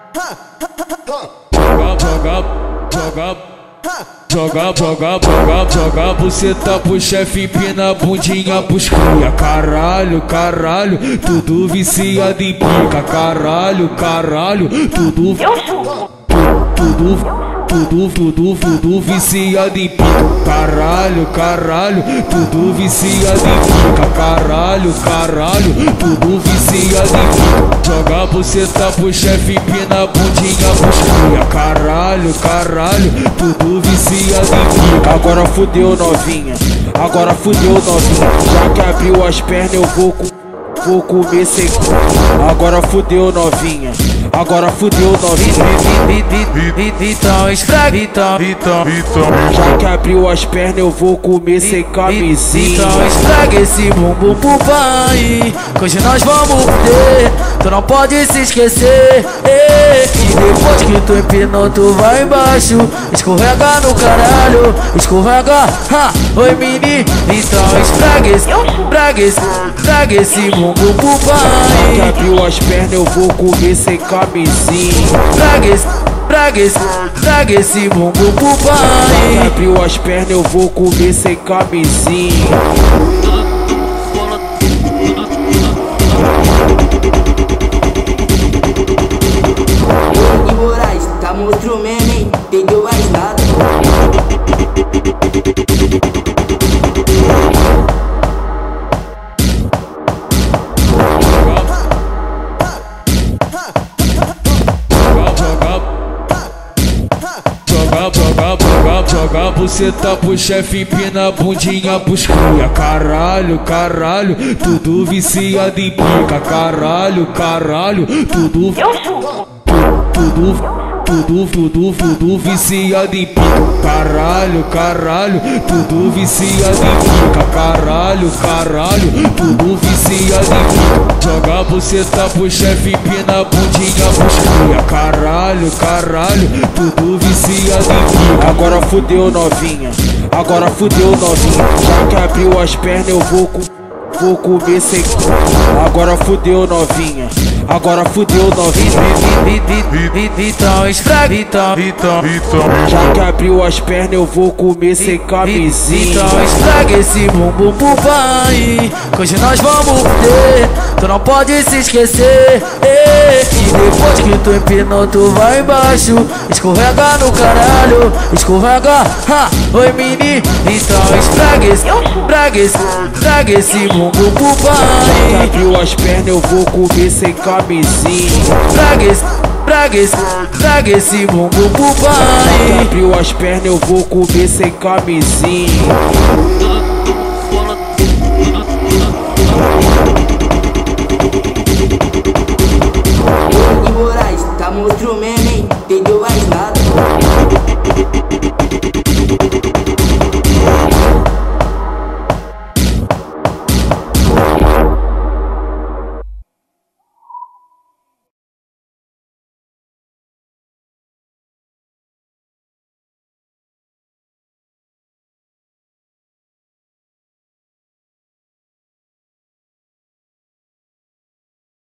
Joga buceta pro chefe, empina a bundinha pros cria. Caralho, caralho, tudo viciado em pica. Caralho, caralho, tudo viciado em pica. Caralho, caralho, tudo viciado em pica. Caralho, caralho, tudo viciado em pica. Joga buceta pro chefe, empina a bundinha pros cria. Caralho, caralho, tudo viciado em pica. Agora fudeu novinha, agora fudeu novinha. Já que abriu as pernas eu vou comer sem. Agora fudeu novinha, agora fudeu novinha. Então estraga, então. Já que abriu as pernas eu vou comer sem camisinha. Então estraga esse bumbum pro pai, que hoje nós vamos fuder. Tu não pode se esquecer, e depois que tu empinou tu vai embaixo. Escorrega no caralho, escorrega, ha, oi mini. Então estraga esse bumbum pro pai. Já que abriu as pernas eu vou comer sem camisinha. Traga esse bumbum pro pai. Já que abriu as pernas eu vou comer sem camisinha. E Moraes, tá monstro mesmo, hein? Entendeu mais nada. Joga buceta pro chefe, empina a bundinha pros cria. Caralho, caralho, tudo viciado em pica. Caralho, caralho, tudo viciado em pica. Caralho, caralho, tudo viciado em pica. Caralho, caralho, tudo viciado em pica. Joga buceta pro chefe, empina a bundinha pros cria. Caralho, caralho, tudo viciado em pica. Agora fudeu novinha, agora fudeu novinha. Já que abriu as pernas eu vou comer sem. Agora fudeu novinha, agora fudeu novinha. Então estraga, então. Já que abriu as pernas eu vou comer sem camisinha. Então estraga esse bumbum pro pai, que hoje nós vamos fuder. Tu não pode se esquecer, e depois que tu empinou tu vai embaixo. Escorrega no caralho, escorrega, ha, oi mini. Então estraga esse bumbum pro pai. Já que abriu as pernas eu vou comer sem camisinha. Traga esse bumbum pro pai. Já que abriu as pernas eu vou comer sem camisinha.